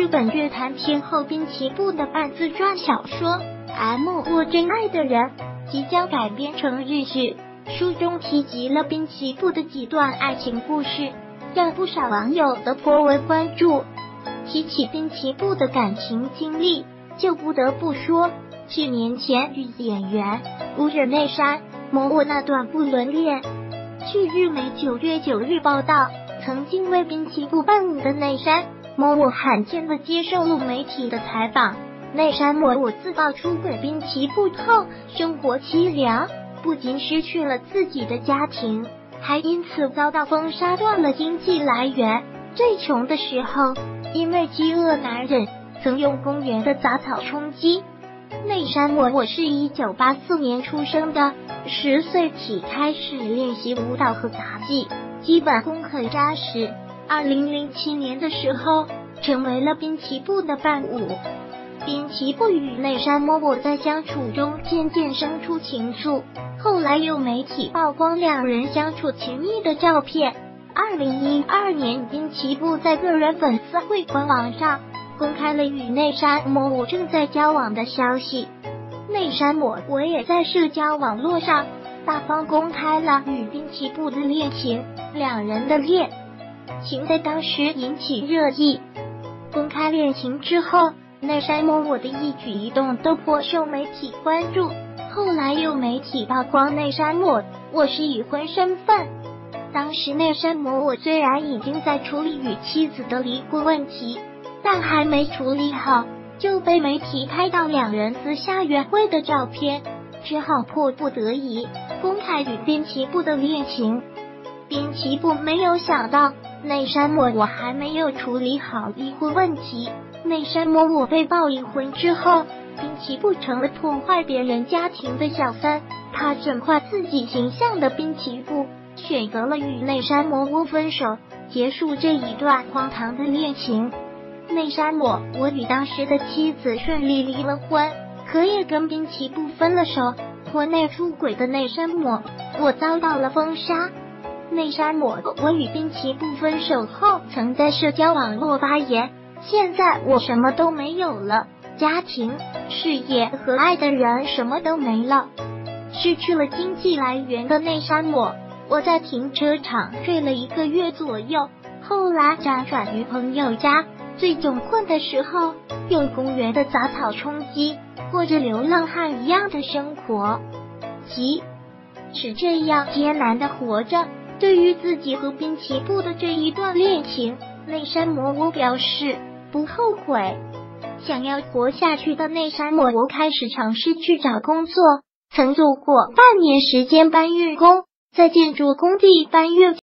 本乐坛天后滨崎步的半自传小说《M 我真爱的人》即将改编成日剧，书中提及了滨崎步的几段爱情故事，让不少网友都颇为关注。提起滨崎步的感情经历，就不得不说去年前与演员无人内山某我那段不伦恋。据日媒9月9日报道，曾经为滨崎步伴舞的内山某我罕见的接受了媒体的采访。内山某我自曝出轨滨崎步后，生活凄凉，不仅失去了自己的家庭，还因此遭到封杀，断了经济来源。最穷的时候，因为饥饿难忍，曾用公园的杂草充饥。内山某我是1984年出生的，10岁起开始练习舞蹈和杂技，基本功很扎实。2007年的时候，成为了滨崎步的伴舞。滨崎步与内山某我在相处中渐渐生出情愫，后来有媒体曝光两人相处亲密的照片。2012年，滨崎步在个人粉丝会官网上公开了与内山某我正在交往的消息。内山某我也在社交网络上大方公开了与滨崎步的恋情，两人的恋情在当时引起热议。公开恋情之后，内山某我的一举一动都颇受媒体关注。后来有媒体曝光内山某我是已婚身份。当时内山某我虽然已经在处理与妻子的离婚问题，但还没处理好，就被媒体拍到两人私下约会的照片，只好迫不得已公开与滨崎步的恋情。滨崎步没有想到，内山某我还没有处理好离婚问题，内山某我被曝离婚之后，滨崎步成了破坏别人家庭的小三。他整坏自己形象的滨崎步选择了与内山某我分手，结束这一段荒唐的恋情。内山某我与当时的妻子顺利离了婚，可也跟滨崎步分了手。婚内出轨的内山某我遭到了封杀。内山某我与滨崎步分手后，曾在社交网络发言：现在我什么都没有了，家庭、事业和爱的人什么都没了。失去了经济来源的内山某我在停车场睡了1个月左右，后来辗转于朋友家，最窘困的时候用公园的杂草充饥，过着流浪汉一样的生活。即使这样艰难的活着，对于自己和滨崎步的这一段恋情，内山某我表示不后悔。想要活下去的内山某我开始尝试去找工作，曾做过半年时间搬运工，在建筑工地搬运